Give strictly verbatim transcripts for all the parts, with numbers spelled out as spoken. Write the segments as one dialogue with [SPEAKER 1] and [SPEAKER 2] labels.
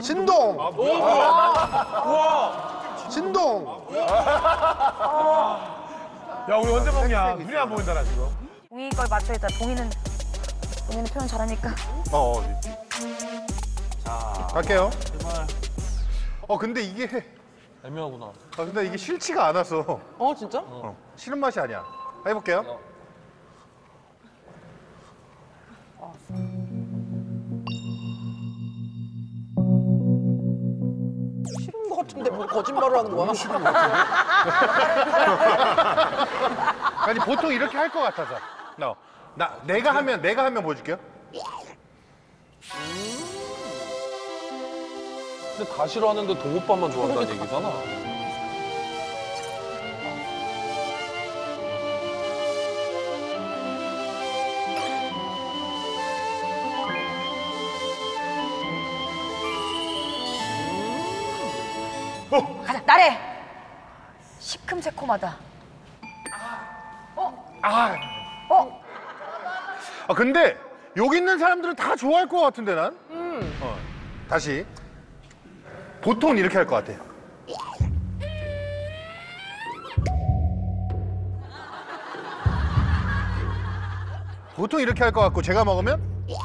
[SPEAKER 1] 진동.
[SPEAKER 2] 우와.
[SPEAKER 1] 진동.
[SPEAKER 2] 야, 우리 언제 먹냐? 눈이 안 보인다, 나 지금.
[SPEAKER 3] 동희 걸 맞춰야겠다. 동희는 동희는 표현 잘하니까.
[SPEAKER 1] 어. 자, 갈게요.
[SPEAKER 4] 제발.
[SPEAKER 1] 어, 근데 이게
[SPEAKER 4] 애매하구나.
[SPEAKER 1] 아, 근데 이게 싫지가 않아서.
[SPEAKER 5] 어, 진짜?
[SPEAKER 1] 어, 싫은 맛이 아니야. 해볼게요.
[SPEAKER 5] 싫은 거 같은데 뭐 거짓말을 하는 거야?
[SPEAKER 1] 싫은 거 아니, 보통 이렇게 할 것 같아서. 나, 나, 내가 하면, 내가 하면 보여줄게요.
[SPEAKER 4] 근데 다 싫어하는데 동오빠만 좋아한다는 얘기잖아.
[SPEAKER 3] 가자, 나래. 시큼새콤하다.
[SPEAKER 1] 아.
[SPEAKER 3] 어?
[SPEAKER 1] 아, 근데 여기 있는 사람들은 다 좋아할 것 같은데, 난? 음. 어, 다시. 보통은 이렇게 할 것 같아요. 보통 이렇게 할 것 같고, 제가 먹으면?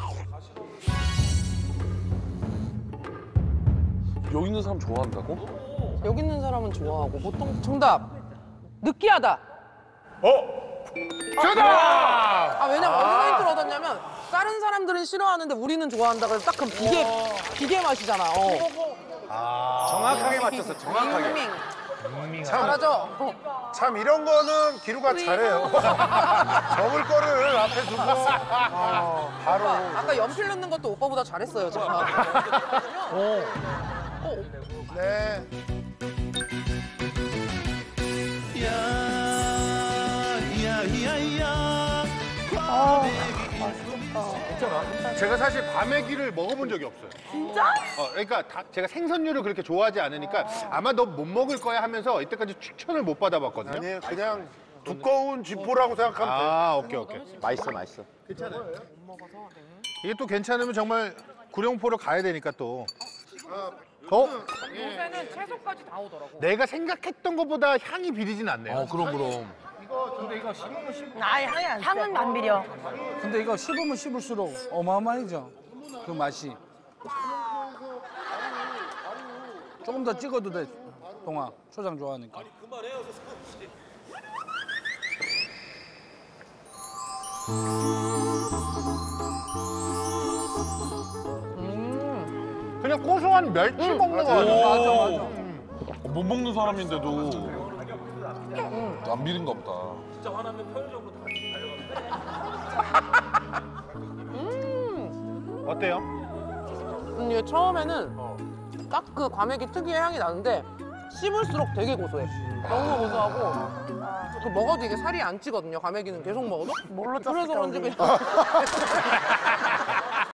[SPEAKER 4] 여기 있는 사람 좋아한다고?
[SPEAKER 5] 여기 있는 사람은 좋아하고 보통 정답 느끼하다.
[SPEAKER 1] 어? 정답!
[SPEAKER 5] 아 왜냐면 어디서 힌트를 얻었냐면 다른 사람들은 싫어하는데 우리는 좋아한다 그래서 딱 그 비계 비계 맛이잖아. 어.
[SPEAKER 1] 아.
[SPEAKER 2] 정확하게 맞췄어, 정확하게.
[SPEAKER 5] 밍밍.
[SPEAKER 1] 참,
[SPEAKER 5] 잘하죠? 어.
[SPEAKER 1] 참 이런 거는 기루가 잘해요. 적을 거를 앞에 두고 어, 바로.
[SPEAKER 5] 아까, 아까 연필 넣는 것도 오빠보다 잘했어요, 제가.
[SPEAKER 1] 오.
[SPEAKER 5] 어.
[SPEAKER 1] 네.
[SPEAKER 3] 아,
[SPEAKER 1] 제가 사실 과메기를 먹어본 적이 없어요.
[SPEAKER 3] 진짜?
[SPEAKER 1] 어, 그러니까 다, 제가 생선류를 그렇게 좋아하지 않으니까 아마 너 못 먹을 거야 하면서 이때까지 추천을 못 받아봤거든요.
[SPEAKER 6] 아니 그냥 두꺼운 쥐포라고 생각하면 돼.
[SPEAKER 1] 아, 오케이, 오케이.
[SPEAKER 6] 맛있어, 맛있어.
[SPEAKER 1] 이게 또 괜찮으면 정말 구룡포로 가야 되니까 또. 어?
[SPEAKER 5] 요새는 채소까지 다 오더라고.
[SPEAKER 1] 내가 생각했던 것보다 향이 비리진 않네요.
[SPEAKER 4] 어, 그럼, 그럼.
[SPEAKER 3] 아, 향이 안 향은 안 비려.
[SPEAKER 7] 근데 이거 씹으면 씹을수록 어마어마하죠. 그 맛이. 조금 더 찍어도 돼, 동아. 초장 좋아하니까.
[SPEAKER 1] 그냥 고소한 멸치 먹는 거 같아.
[SPEAKER 7] 맞아, 맞아.
[SPEAKER 4] 어, 못 먹는 사람인데도 안 비린가 보다.
[SPEAKER 1] 어때요?
[SPEAKER 5] 음, 이게 처음에는 딱 그 과메기 특유의 향이 나는데 씹을수록 되게 고소해. 너무 고소하고 그 먹어도 이게 살이 안 찌거든요. 과메기는 계속 먹어도.
[SPEAKER 3] 뭘로 쪘을까,
[SPEAKER 5] 그래서 그런지
[SPEAKER 3] 우리?
[SPEAKER 5] 그냥